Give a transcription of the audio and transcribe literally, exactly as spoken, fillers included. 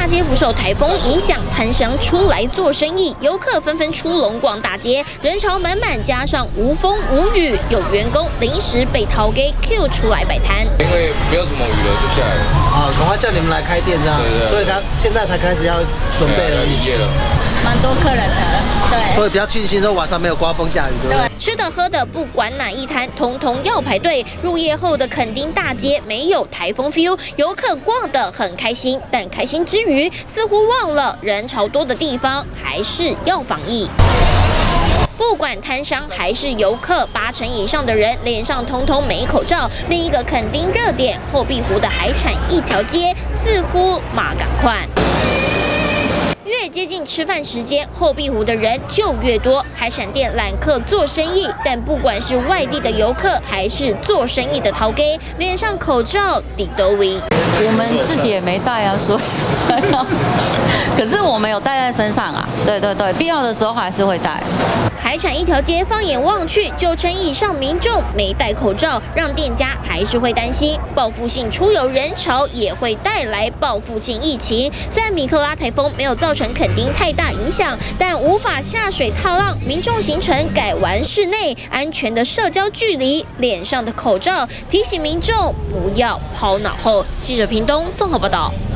街不受台风影响，摊商出来做生意，游客纷纷出笼逛大街，人潮满满，加上无风无雨，有员工临时被掏给 Q 出来摆摊。 因为没有什么雨了，就下来了。 啊，赶快叫你们来开店这样。对对。所以他现在才开始要准备了， 营业了。 蛮多客人的，对。 所以比较庆幸说晚上没有刮风下雨，对不对？ 吃的喝的，不管哪一摊，通通要排队。入夜后的垦丁大街没有台风 feel， 游客逛得很开心，但开心之余，似乎忘了人潮多的地方还是要防疫。不管摊商还是游客，八成以上的人脸上通通没口罩。另一个垦丁热点后壁湖的海产一条街，似乎马赶快。越接近吃饭时间，后壁湖的人就越多。海产店揽客做生意，但不管是外地的游客，还是做生意的淘给，脸上口罩抵都围。 我们自己也没戴啊，所以可是我们有戴在身上啊。对对对，必要的时候还是会戴。 海产一条街，放眼望去，九成以上民众没戴口罩，让店家还是会担心报复性出游人潮也会带来报复性疫情。虽然米克拉台风没有造成垦丁太大影响，但无法下水踏浪，民众行程改玩室内，安全的社交距离，脸上的口罩提醒民众不要抛脑后。记者屏东综合报道。